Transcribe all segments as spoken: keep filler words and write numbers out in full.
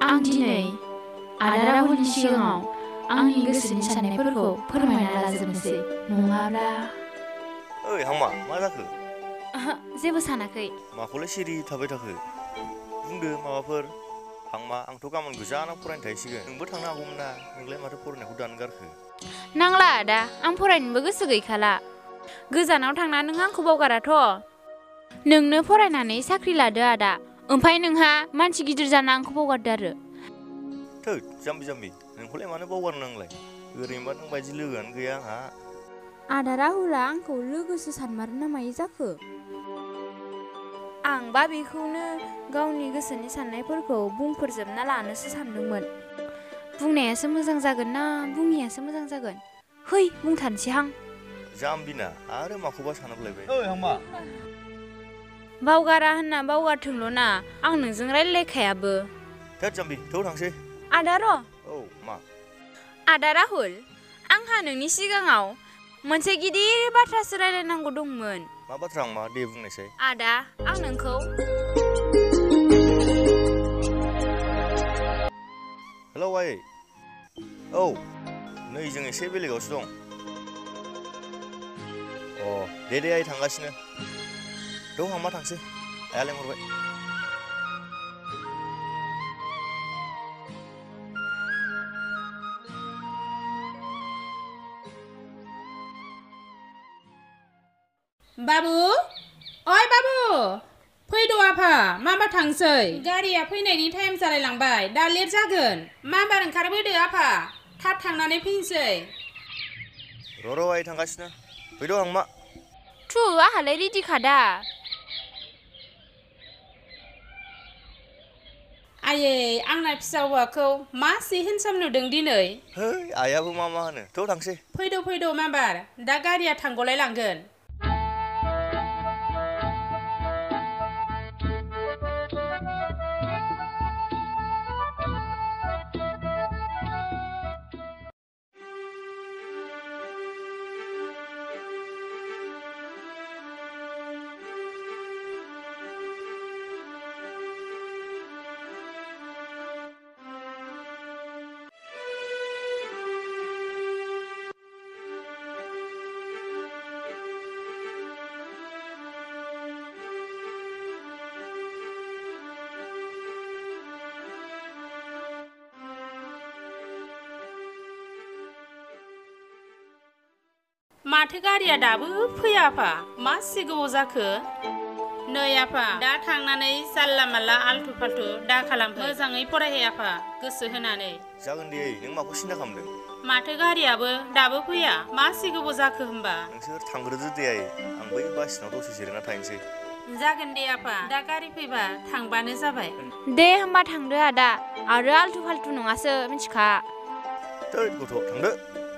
आं दिनै आदा राहुलनि सिगाङाव आंनि गोसोनि साननायफोरखौ फोरमायना लाजोबनोसै नङाब्ला ओइ हांमा मा जाखो जेबो सानाखै माखौलाय सिरि थाबाय थाखो बुंदो माबाफोर हांमा आंथ' गाबोन गोजानाव फरायनो थाहैसिगोन नोंबो थांनो हागौमोन ना नोंलाय माथो फरायनायखौ दानो गारखो नांला आदा आं फरायनोबो गोसो गैखाला गोजानाव थांना नों आंखौ बावगाराथ' नोंनो फरायनानै साख्रि लादो आदा ओमफ्राय नोंहा मानसि गिदिर जाना आंखौ बावगारदो आरो थोद जाम्बि जाम्बि नोंखौलाय मानो बावगारनो नांलाय ओरैनोबा नों बायदि लोगोआनो गैया आंहा आदा राहुला आंखौ लोगोसो सानमारो ना मायो जाखो आंबा बेखौनो गावनि गोसोनि साननायफोरखौ बुंफोरजोबना लानोसो सानदोंमोन बुंनायासो मोजां जागोन ना बुङियासो मोजां जागोन है बुंथारनोसैहां जाम्बिना आरो माखौबा सानफ्लायबाय ओइ हांमा बावगारा होनना बावगारथोंल' ना आं नोंजों रायलायखायाबो थोद जाम्बि थौ थांसै आदा र' औ मा आदा राहुल आंहा नोंनि सिगाङाव मोनसे गिदिर बाथ्रासो रायलायनांगौ दंमोन मा बाथ्रा आंमा दे बुंनायसाय आदा आं नोंखौ हेलौ आइ औ नै जों एसे बेलेगावसो दं अ दे दे आइ थांगासिनो दं हांमा थांसै आइया लेंहरबाय बाबु ओइ बाबु फैद' आफा माबा थांसै गारिया फैनायनि टाइम जालायलांबाय दा लेट जागोन माबार ओंखारबोदो आफा थाब थांनानै फैनोसै र' र' आइ थांगासिनो फैद' हांमा थु आंहालाय रेडिखादा आयै आंना फिसा हौवाखौ मासे हेन्डसाम नुदों दिनै है आइयाबो मा मा होनो थ' थांसै फैद' फैद' माबार दा गारिया थांगलाय लांगोन माथो गारिया दाबो फैया आफा मासे गोबाव जाखो नै आफा दा थांनानै जाल्ला माल्ला आल्थु फाल्थु दा खालाम मोजाङै फरायहै आफा गोसो होनानै जागोन दे नों माखौ सिन्था खालामदों माथो गारियाबो दाबो फैया मासे गोबाव जाखो होमबा नोंसोर थांग्रोदो दे आइ आं बै बासिनाव दसे जिरायना थाहैनोसै जागोन दे आफा दा गारि फैबा थांबानो जाबाय दे होमबा थांदो आदा आरो आल्थु फाल्थु नङासो मिथिखा थोद गथ' थांदो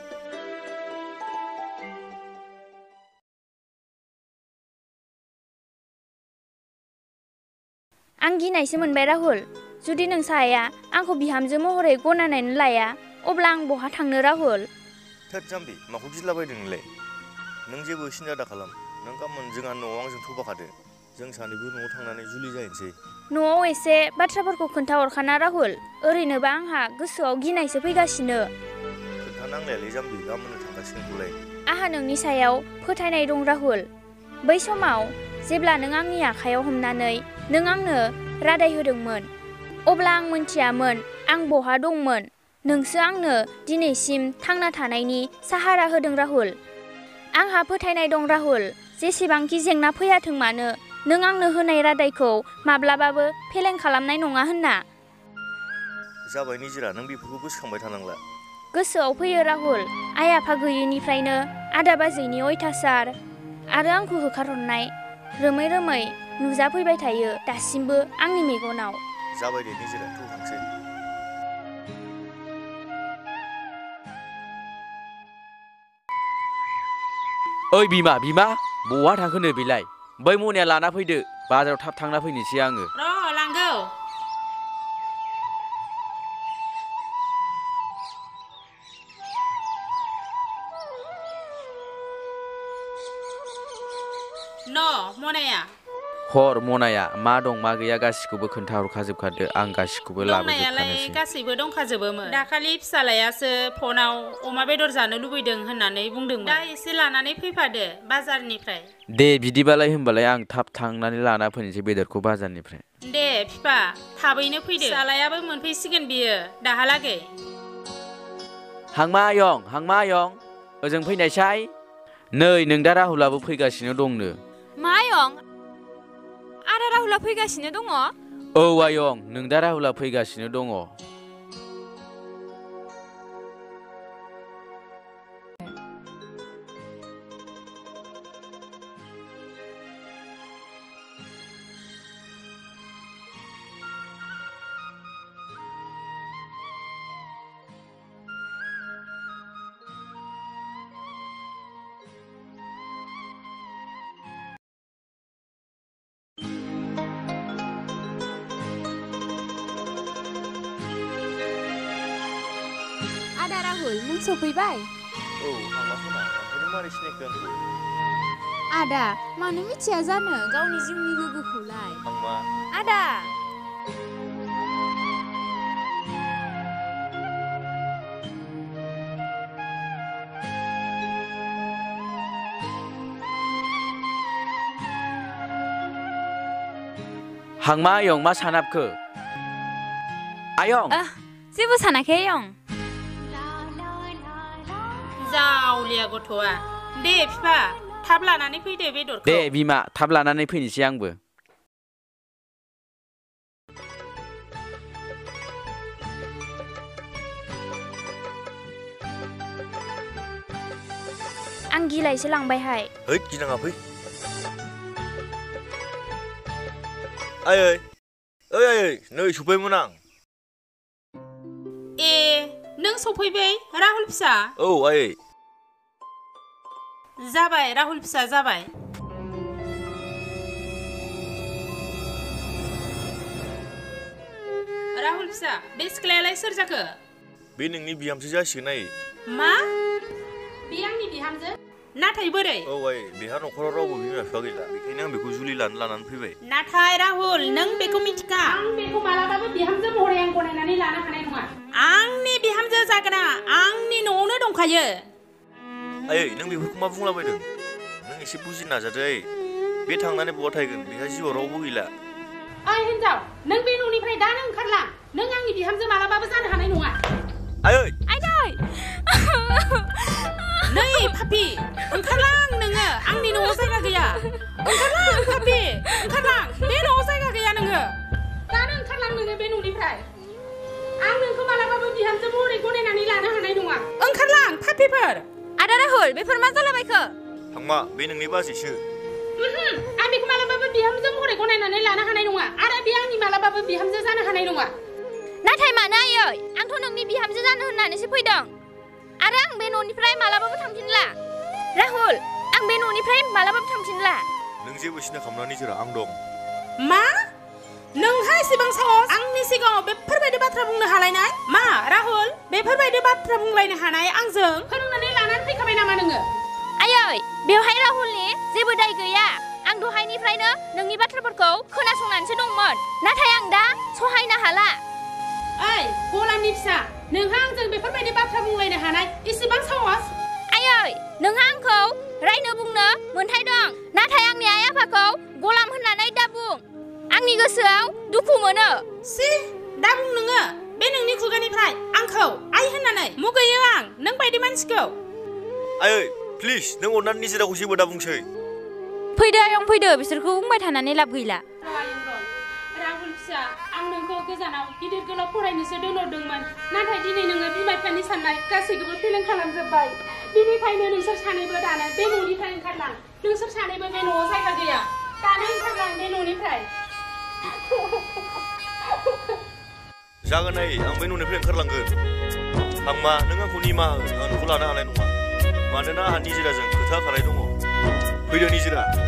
आं गिनायसो मोनबाय राहुल जुदि नोंसा आइया आंखौ बिहामजो महरै गनायनानै लाया अब्ला आं बहा थांनो राहुल थोद जाम्बि माखौ गिलाबायदों नोंलाय नों जेबो सिन्था दा खालाम नों गाबोन जोंहा न'आव आंजों थफाखादो जों सानैबो न'आव थांनानै जुलि जाहैनोसै न'आव एसे बाथ्राफोरखौ खोन्थाहरखाना राहुल ओरैनोबा आंहा गोसोआव गिनायसो फैगासिनो खोन्थानांलायालै जाम्बि गाबोननो थांगासिगोनखौलाय आंहा नोंनि सायाव फोथायनाय दं राहुल बै समाव जेब्ला नों आंनि आखायाव हमनानै नों आंनो रादाय होदोंमोन अब्ला आं मोनथियामोन आं बहा दंमोन नोंसो आंनो दिनैसिम थांना थानायनि साहारा होदों राहुल आंहा फोथायनाय दं राहुल जेसेबांखि जेंना फैयाथों मानो नों आंनो होनाय रादायखौ माब्लाबाबो फेलें खालामनाय नङा होनना जाबाय निजिरा नों बेफोरखौ गोसोखांबाय थानांला गोसोआव फैयो राहुल आइ आफा गैयैनिफ्रायनो आदा बाजैनि अयथासार आरो आंखौ होखारहरनाय रोमै रोमै नुजाफैबाय थायो दासिमबो आंनि मेगनाव जाबाय दे निजिरा थ' थांसै ओइ बिमा बिमा बहा थांखोनो बेलाय बै मनिया लाना फैदो बाजाराव थाब थांना फैनोसै आङो र' लांगौ न' मनाया हर मनाया मा दं मा गैया गासिखौबो खोन्थाहरखाजोबखादो आं गासिखौबो दंनायालाय लाबोजोबखानोसै गासैबो दंखाजोबोमोन दाखालि फिसालायासो फनाव अमा बेदर जानो लुबैदों होननानै बुंदोंमोन दा एसे लानानै फैफादो बाजारनिफ्राय दे बिदिबालाय होनबालाय आं थाब थांनानै लाना फैनोसै बेदरखौ बाजारनिफ्राय दे फिफा थाबैनो फैदो फिसालायाबो मोनफैसिगोन बियो दाहालागै हांमा आयं हांमा आयं ओजों फैनायसाय नै नों दा राहुलाबो फैगासिनो दंनो मा आयं आदा राहुला फैगासिनो दङ औ आयं नों दा राहुला फैगासिनो दङ आदा राहुल नों सफैबाय औ हांमाखौना ओंखायनो मारै सिनायखो आंखौ आदा मानो मिथिया जानो गावनि जिउनि लोगोखौलाय हांमा आदा हांमा आयं मा सानाबखो आयं जेबो सानाखै आयं जावलिया गथ'आ दे फिफा थाब लानानै फैदो बेदरखौ दे बिमा थाब लानानै फैनोसै आंबो आं गिलायसो लांबायहाय हैद गिनाङा फै आयै ओइ आयै नै सफैमोन आं ए नों सफैबाय राहुल फिसा औ आयै जाबाय राहुल फिसा जाबाय राहुल फिसा बे सिख्लायालाय सोर जाखो बे नोंनि बिहामजो जासिगोन आयै मा बे आंनि बिहामजो नाथाय बोरै औ आयै बेहा न'खराव रावबो बिमा बिफा गैला बेखायनो आं बेखौ जुलि लानो लानानै फैबाय नाथाय राहुल नों बेखौ मिथिखा आं बेखौ मालाबाबो बिहामजो महरै आं गनायनानै लानो हानाय नङा आंनि बिहामजो जागोना आंनि न'आवनो दंखायो आयै नों बेफोरखौ मा बुंलाबायदों नों एसे बुजिनो नाजादो आयै बे थांनानै बहा थाहैगोन बेहा जिउआव रावबो गैला ओइ हिनजाव नों बे न'निफ्राय दानो ओंखारलां नों आंनि बिहामजो मालाबाबो जानो हानाय नङा आयै आइदै नै पापि ओंखारलां नोङो आंनि न'आव जायगा गैया ओंखारलां पापि ओंखारलां बे न'आव जायगा गैया नोङो दानो ओंखारलां नोङो बे न'निफ्राय आं नोंखौ मालाबाबो बिहामजो महरै गनायनानै लानो हानाय नङा ओंखारलां पापिफोर आदा राहुल बेफोर मा जालाबायखो हांमा बे नोंनि बाजैसो आं बेखौ मालाबाबो बिहामजो महरै गनायनानै लानो हानाय नङा आरो बे आंनि मालाबाबो बिहामजो जानो हानाय नङा नाथाय मानो आयै आंथ' नोंनि बिहामजो जानो होननानैसो फैदों आरो आं बे न'निफ्राय मालाबाबो थांफिनला राहुल आं बे न'निफ्राय मालाबाबो थांफिनला नों जेबो सिन्था खालामनानै जिरा आं दं मा नोंहा एसेबां साहस आंनि सिगाङाव बेफोरबायदि बाथ्रा बुंनो हालायनाय मा राहुल बेफोरबायदि बाथ्रा बुंलायनो हानाय आंजों फोरोंनानै लानानै फैखाबाय नामा नोङो आयै बेवहाय राहुलनि जेबो दाय गैया आं दहायनिफ्रायनो नोंनि बाथ्राफोरखौ खोनासंनानैसो दंमोन नाथाय आं दा सहायनो हाला ओइ गलामनि फिसा नोंहा आंजों बेफोरबायदि बाथ्रा बुंलायनो हानाय इसेबां साहस आयै नोंहा आंखौ रायनो बुंनो मोन्थाय दं नाथाय आंनि आइ आफाखौ गलाम होननानै दा बुं आंनि गोसोआव दुखु मोनो सि दा बुं नोङो बे नोंनि खुगानिफ्राय आंखौ आइ होननानै मुगैयो आं नों बायदि मानसिखौ आयै प्लिज नों अननानै निजिराखौ जेबो दा बुंसै फैदो आयं फैदो बिसोरखौ बुंबाय थानानै लाब गैला राहुल फिसा आं नोंखौ गोजानाव गिदिर गोलाव फरायनोसो दोनहरदोंमोन नाथाय दिनै नोङो बिमा बिफानि साननाय गासैखौबो फेलें खालामजोब्बाय बिनिखायनो नोंसोर सानैबो दानो बे न'निफ्राय ओंखारलां नोंसोर सानैबो बे न'आव जायगा गैया दानो ओंखारलां बे न'निफ्राय जागोन आयै आं बे न'निफ्राय ओंखारलांगोन हांमा नों आंखौ निमाहा हो आं नोंखौ लानो हानाय नङा मानोना आंहा निजिराजों खोथा खानाय दङ फैदो निजिरा